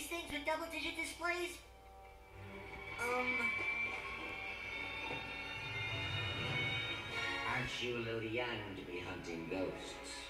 things with double-digit displays? Aren't you a little young to be hunting ghosts?